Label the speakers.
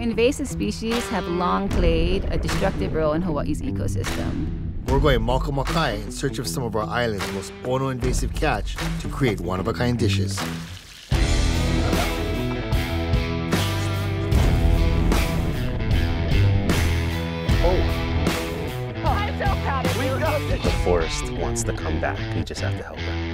Speaker 1: Invasive species have long played a destructive role in Hawaii's ecosystem.
Speaker 2: We're going mauka makai in search of some of our island's most ono-invasive catch to create one-of-a-kind dishes.
Speaker 3: The forest wants to come back. You just have to help it.